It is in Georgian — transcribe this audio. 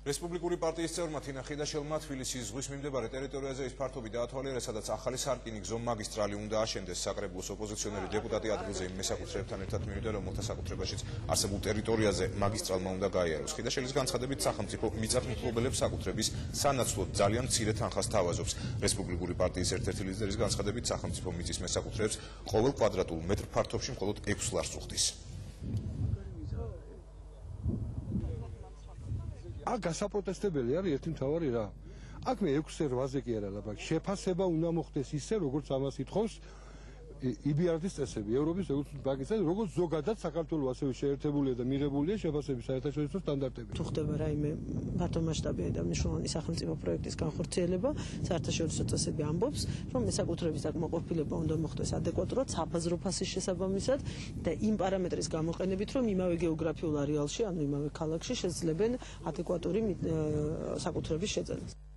რესპუბლიკური პარტიის წევრმა თინა ხიდაშელმა თბილისის ზღვის მიმდებარე ტერიტორიაზე ის ფართობი დაათვალიერა, სადაც ახალი სარკინი გზო მაგისტრალი უნდა აშენდეს. საკრებულოს ოპოზიციონერი დეპუტატი ადგილზე იმ მესაკუთრეებთან ერთად მივიდა, რომელთა საკუთრებაშიც არსებულ ტერიტორიაზე მაგისტრალმა უნდა გაიაროს. ხიდაშელის განცხადებით, სახელმწიფო მიწათმფლობელებს საკუთრების სანაცვლოდ ძალიან მცირე თანხას თავაზობს. რესპუბლიკური პარტიის ერთ-ერთი ლიდერის განცხადებით, სახელმწიფო მიწის მესაკუთრეებს ყოველ კვადრატულ მეტრ ფართობში მხოლოდ 6 ლარს უხდის. აქ გასაპროტესტებელი არის ერთი მთავარი რა. აქ მე 6-8-ზე კი არა ლაბაკ. შეფასება უნდა მოხდეს ისე, როგორც ამას ითხოვს IBRD-ის წესები, ევროპის ეკონომიკის ბანკის წესები, როგორც ზოგადად საქართველოს ასევე შეერთებულია და მიღებულია შეფასების საერთაშორისო სტანდარტები. თუ ხდება რაიმე მართლმასშტაბიანი და მნიშვნელოვანი სახელმწიფო პროექტის განხორციელება, საერთაშორისო წესები ამბობს, რომ მესაკუთრების დაკმაყოფილება უნდა მოხდეს ადეკვატურად, საფაზრო ფასის შესაბამისად და იმ პარამეტრის გამოყენებით, რომ იმავე გეოგრაფიულ არეალში, ანუ იმავე ქალაქში შეძლებენ ადეკვატური საკუთრების შეძენას.